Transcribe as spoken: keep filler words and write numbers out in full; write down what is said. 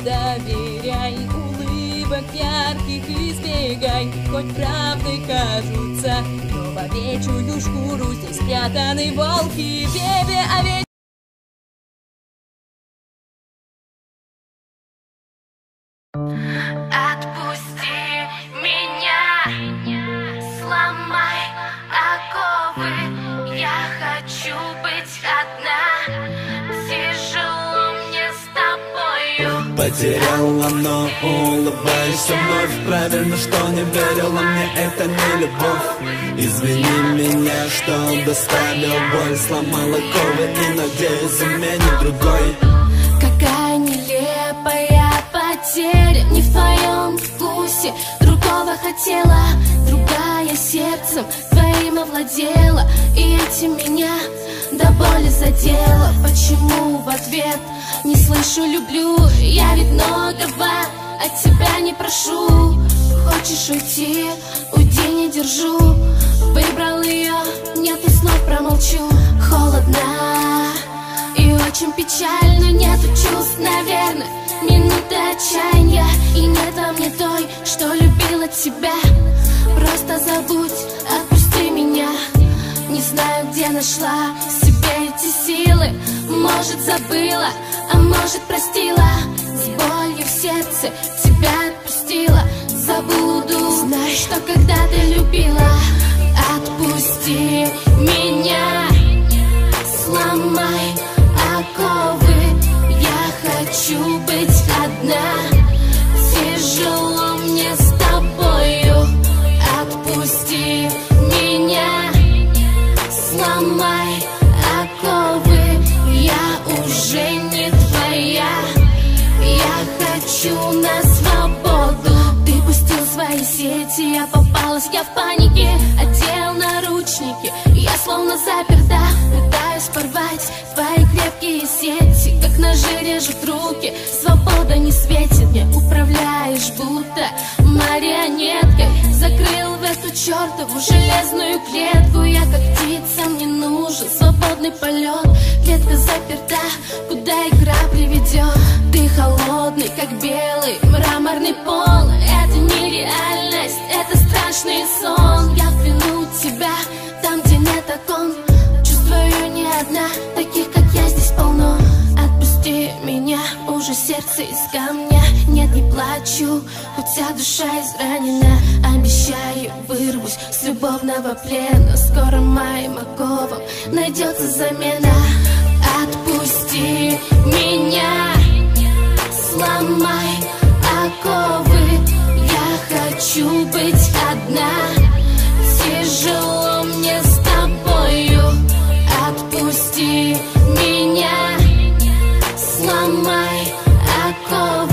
доверяй, улыбок ярких избегай, хоть правды кажутся, но в овечью шкуру здесь спрятаны волки. Бебе, овечья. Отпусти меня, сломай оковы, я хочу быть одна, тяжело мне с тобою. Потеряла, но улыбаешься вновь. Правильно, что не верила мне, это не любовь. Извини меня, что доставил боль, сломала ковы и надеюсь заменит другой. Какая нелепая потеря, не в твоем вкусе. Другого хотела, другая сердцем твоим овладела, и этим меня до боли задела. Почему в ответ не слышу люблю? Я ведь многого от тебя не прошу. Хочешь уйти, уйди, не держу. Выбрал ее, нету слов, промолчу. Холодно и очень печально, нету чувств, наверное. Минуты отчаяния, и нет во мне той, что любила тебя. Просто забудь, отпусти меня. Не знаю, где нашла в себе эти силы. Может, забыла, а может, простила. С болью в сердце тебя отпустила. Забуду, знай, что когда-то любила. Отпусти меня, сломай оковы, я хочу быть одна, тяжело мне с тобою. Отпусти меня, сломай оковы, я уже не твоя, я хочу на свободу. Ты пустил свои сети, я попалась, я в панике, одел наручники, я словно заперта, пытаюсь порвать твои крепкие сети, как ножи режут руки, свобода не светит, мне управляешь будто марионеткой. Закрыл в эту чертову железную клетку, я как птица, мне нужен свободный полет. Клетка заперта, куда игра приведет. Ты холодный, как белый мраморный пол. Это не реальность, это страшный сон. Я кляну тебя там, где нет окон. Чувствую не одна, таких как я здесь полно. Отпусти меня, уже сердце из камня. Нет, не плачу, хотя душа изранена. Обещаю, вырвусь с любовного плена. Скоро моим оковам найдется замена. Отпусти меня, сломай оковы, я хочу быть одна, тяжело мне с тобою. Отпусти меня, сломай оковы.